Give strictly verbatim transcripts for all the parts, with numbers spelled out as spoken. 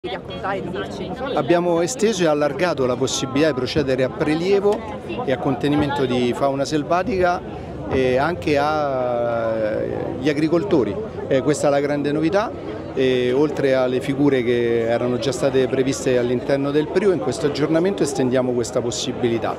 di raccontare, di dirci. Abbiamo esteso e allargato la possibilità di procedere a prelievo e a contenimento di fauna selvatica e anche agli agricoltori. Eh, questa è la grande novità. E oltre alle figure che erano già state previste all'interno del P R I U, in questo aggiornamento estendiamo questa possibilità.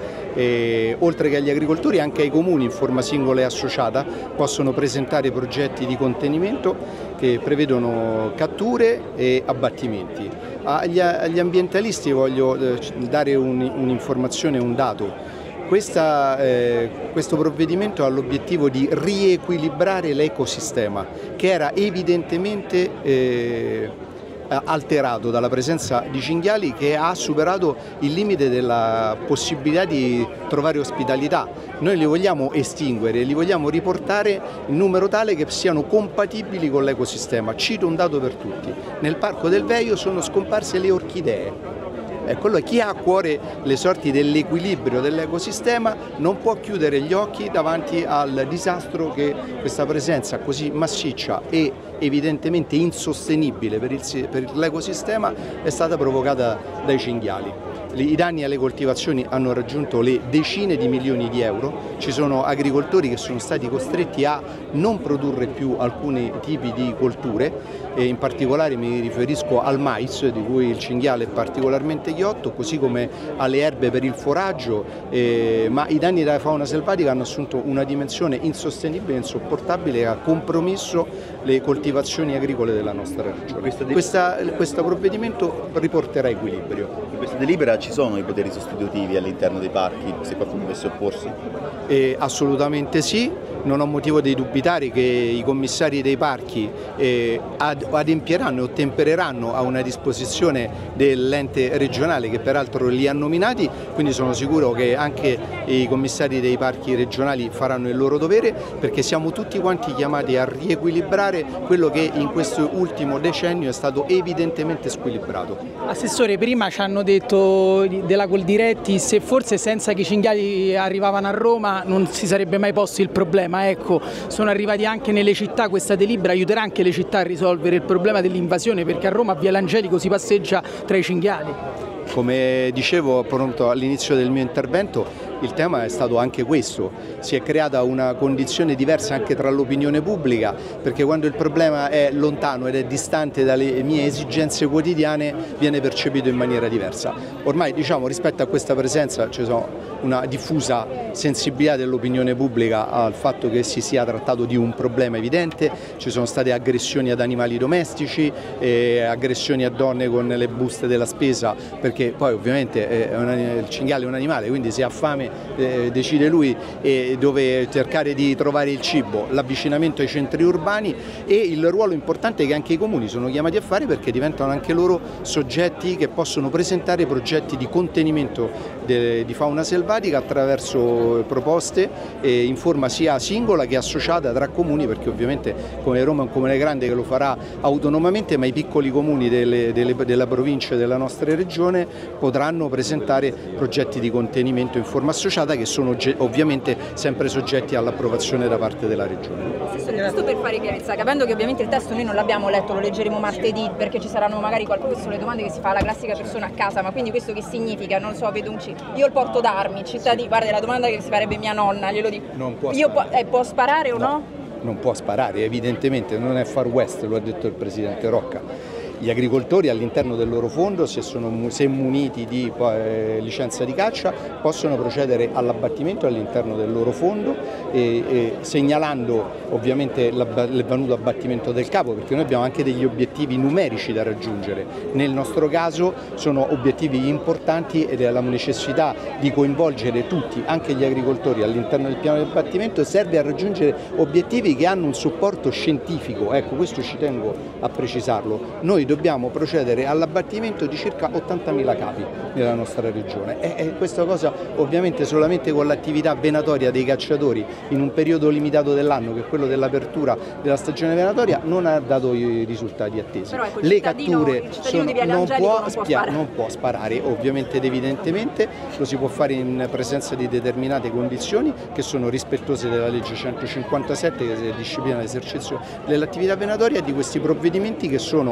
E, oltre che agli agricoltori, anche ai comuni in forma singola e associata possono presentare progetti di contenimento che prevedono catture e abbattimenti. Agli, agli ambientalisti voglio dare un'informazione, un dato. Questa, eh, questo provvedimento ha l'obiettivo di riequilibrare l'ecosistema che era evidentemente eh, alterato dalla presenza di cinghiali, che ha superato il limite della possibilità di trovare ospitalità. Noi li vogliamo estinguere, li vogliamo riportare in numero tale che siano compatibili con l'ecosistema. Cito un dato per tutti: nel Parco del Veio sono scomparse le orchidee. Quello è chi ha a cuore le sorti dell'equilibrio dell'ecosistema non può chiudere gli occhi davanti al disastro che questa presenza così massiccia e evidentemente insostenibile per l'ecosistema è stata provocata dai cinghiali. I danni alle coltivazioni hanno raggiunto le decine di milioni di euro, ci sono agricoltori che sono stati costretti a non produrre più alcuni tipi di colture, e in particolare mi riferisco al mais, di cui il cinghiale è particolarmente ghiotto, così come alle erbe per il foraggio, eh, ma i danni della fauna selvatica hanno assunto una dimensione insostenibile e insopportabile che ha compromesso le coltivazioni agricole della nostra regione. Questa, questo provvedimento riporterà equilibrio. In questa delibera ci sono i poteri sostitutivi all'interno dei parchi, se qualcuno dovesse opporsi? Eh, assolutamente sì, non ho motivo di dubitare che i commissari dei parchi eh, adempieranno e ottempereranno a una disposizione dell'ente regionale che peraltro li ha nominati, quindi sono sicuro che anche i commissari dei parchi regionali faranno il loro dovere, perché siamo tutti quanti chiamati a riequilibrare quello che in questo ultimo decennio è stato evidentemente squilibrato. Assessore, prima ci hanno detto della Coldiretti se forse senza che i cinghiali arrivavano a Roma non si sarebbe mai posto il problema. Ecco, sono arrivati anche nelle città, questa delibera aiuterà anche le città a risolvere il problema dell'invasione, perché a Roma a Via L'Angelico si passeggia tra i cinghiali. Come dicevo pronto all'inizio del mio intervento, il tema è stato anche questo: si è creata una condizione diversa anche tra l'opinione pubblica, perché quando il problema è lontano ed è distante dalle mie esigenze quotidiane viene percepito in maniera diversa. Ormai, diciamo, rispetto a questa presenza ci sono una diffusa sensibilità dell'opinione pubblica al fatto che si sia trattato di un problema evidente. Ci sono state aggressioni ad animali domestici, eh, aggressioni a donne con le buste della spesa, perché poi ovviamente è un, il cinghiale è un animale, quindi se ha fame eh, decide lui eh, dove cercare di trovare il cibo, l'avvicinamento ai centri urbani e il ruolo importante che anche i comuni sono chiamati a fare, perché diventano anche loro soggetti che possono presentare progetti di contenimento de, di fauna selvatica attraverso proposte eh, in forma sia singola che associata tra comuni, perché ovviamente come Roma è un comune grande che lo farà autonomamente, ma i piccoli comuni delle, delle, della provincia e della nostra regione potranno presentare progetti di contenimento in forma associata, che sono ovviamente sempre soggetti all'approvazione da parte della regione. Giusto per fare chiarezza, capendo che ovviamente il testo noi non l'abbiamo letto, lo leggeremo martedì, perché ci saranno magari qualcuno, sono le domande che si fa alla classica persona a casa, ma quindi questo che significa? Non so, vedo un C. Io il porto d'armi, cittadini, guarda, la domanda che si farebbe mia nonna, glielo dico. Non può Io sparare. Po eh, può sparare o no? no? Non può sparare, evidentemente, non è Far West, lo ha detto il Presidente Rocca. Gli agricoltori all'interno del loro fondo, se sono se muniti di eh, licenza di caccia, possono procedere all'abbattimento all'interno del loro fondo, e, e segnalando ovviamente il venuto abbattimento del capo, perché noi abbiamo anche degli obiettivi numerici da raggiungere. Nel nostro caso sono obiettivi importanti ed è la necessità di coinvolgere tutti, anche gli agricoltori, all'interno del piano di abbattimento. Serve a raggiungere obiettivi che hanno un supporto scientifico, ecco, questo ci tengo a precisarlo. Noi dobbiamo procedere all'abbattimento di circa ottantamila capi nella nostra regione e, e questa cosa ovviamente solamente con l'attività venatoria dei cacciatori in un periodo limitato dell'anno, che è quello dell'apertura della stagione venatoria, non ha dato i risultati attesi. Però ecco, le catture sono, non, non, può non, può non può sparare ovviamente ed evidentemente, lo si può fare in presenza di determinate condizioni che sono rispettose della legge centocinquantasette che disciplina l'esercizio dell'attività venatoria e di questi provvedimenti che sono ovviamente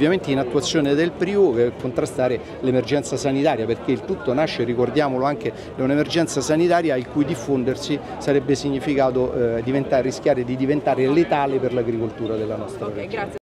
ovviamente in attuazione del PRIU per contrastare l'emergenza sanitaria, perché il tutto nasce, ricordiamolo, anche da un'emergenza sanitaria il cui diffondersi sarebbe significato eh, diventare, rischiare di diventare letale per l'agricoltura della nostra regione. Okay, grazie.